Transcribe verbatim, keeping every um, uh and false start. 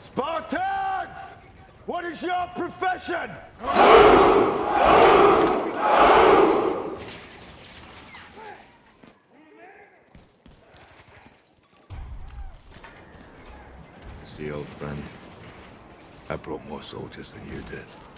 Spartans! What is your profession? See, old friend, I brought more soldiers than you did.